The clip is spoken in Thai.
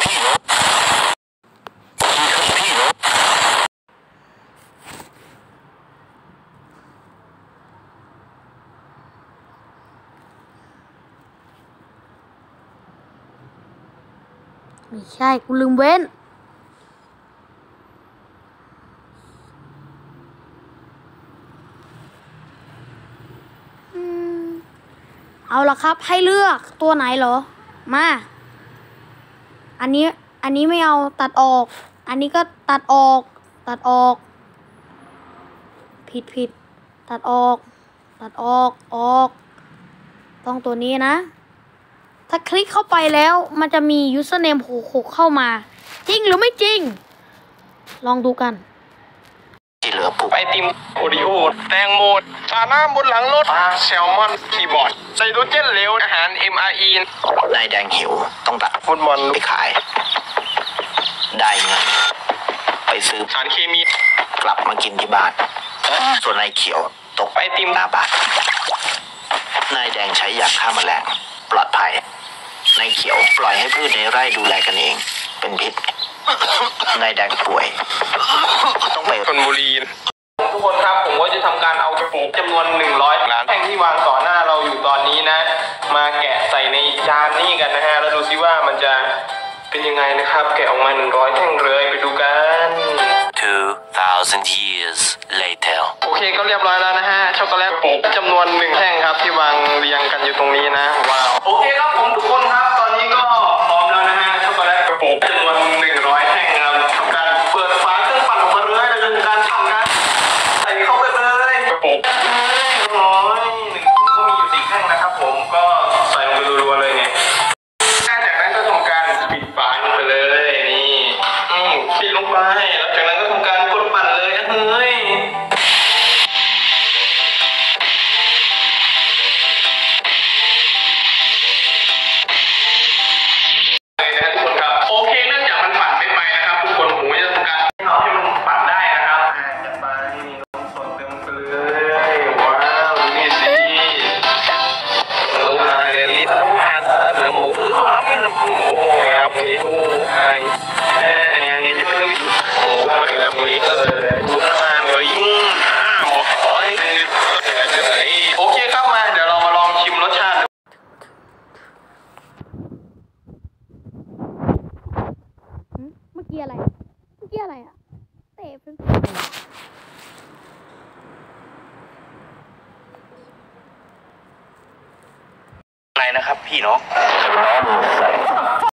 ไม่ใช่กูลืมเว้นเอาละครับให้เลือกตัวไหนเหรอมาอันนี้ไม่เอาตัดออกอันนี้ก็ตัดออกผิดตัดออกต้องตัวนี้นะถ้าคลิกเข้าไปแล้วมันจะมี username 66เข้ามาจริงหรือไม่จริงลองดูกันที่เหลือปลูกไอติมโอริโอแตงโมชาน้ำบนหลังรถแซลมอนคีย์บอร์ดไซโตเจนเหลวอาหาร MRE นายแดงหิวต้องตัดฟุตบอลไปขายได้เงินไปซื้อสารเคมีกลับมากินที่บ้านส่วนนายเขียวตกไอติมหน้าบ้านนายแดงใช้ยาฆ่าแมลงปลอดภัยนายเขียวปล่อยให้พืชในไร่ดูแลกันเองเป็นพิษนายแดงป่วยต้องไปชลบุรีทุกคนครับผมก็จะทำการเอาปลูกจำนวน100ล้านแท่งที่วางต่อหน้าเราอยู่ตอนนี้นะมาแกะใส่ในจานนี้กันนะฮะแล้วดูซิว่ามันจะเป็นยังไงนะครับแกะออกมา100แท่งเลยไปดูกัน2,000 years later โอเคก็เรียบร้อยแล้วนะฮะช็อกโกแลตปลูกจำนวน1แท่งครับที่วางเรียงกันอยู่ตรงนี้นะว้าวโอเคครับผมทุกคนครับตอนนี้ก็พร้อมแล้วนะฮะช็อกโกแลตปลูกจำนวน100แท่งครับทำการเปิดฝาเครื่องปั่นออกมาเลยแล้วทำการทำการใส่เข้าไปเลยปลูก100ก็มีอยู่4แท่งนะครับผมก็ใส่ลงไปรัวๆเลยเนี่ยจากนั้นก็ทำการปิดฝาลงไปเลยนี่ปิดลงไปแล้วจากนั้นก็ทำการกดปั่นเลยเฮ้ยนะทุกคนครับโอเคเนื่องจากมันปั่นไม่ไปนะครับทุกคนผมจะทำการให้มันปั่นได้นะครับจะไปลงส่วนเต็มไปเลยว้าวนี่สิเราเรียนลิตรต้องหาเรื่องหมูโอ้ยครับนี่ดูไอ้นี่จะเป็นโอ้ยแล้วมีดูหน้าเลยโอเคครับมาเดี๋ยวเรามาลองชิมรสชาติเมื่อกี้อะไรอ่ะเตะเป็นอะไรนะครับพี่น้อง